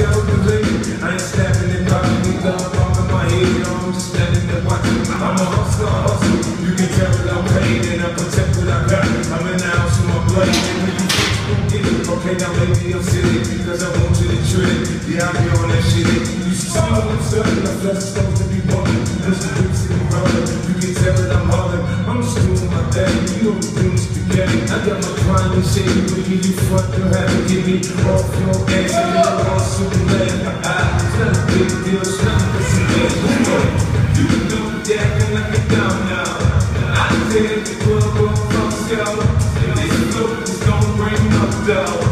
tell the lady, I ain't snapping it, popping it, I'm in my head, I'm just standing there watching. I'm a hustler, you can tell that I'm paid and I protect what I got. I'm in the house with my blade, and when you think you gon' get it, okay, now maybe I'm silly, because I want you to trick. Yeah, I be on that shit. You see what I'm saying? My flesh is supposed to be bumping. There's the bricks in the road. You can tell that I'm hauling. I'm just doing my thing. You know the doing spaghetti. I got my grind and shit. You give you front, you'll have to give me off your ass. And then I'm all super glad. It's not a big deal. It's not a some days. You can do that and I get down now. I said the club will fuck y'all. This look is gonna bring up though.